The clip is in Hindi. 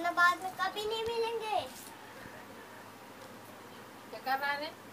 तो बाद में कभी नहीं मिलेंगे। क्या कर रहा है?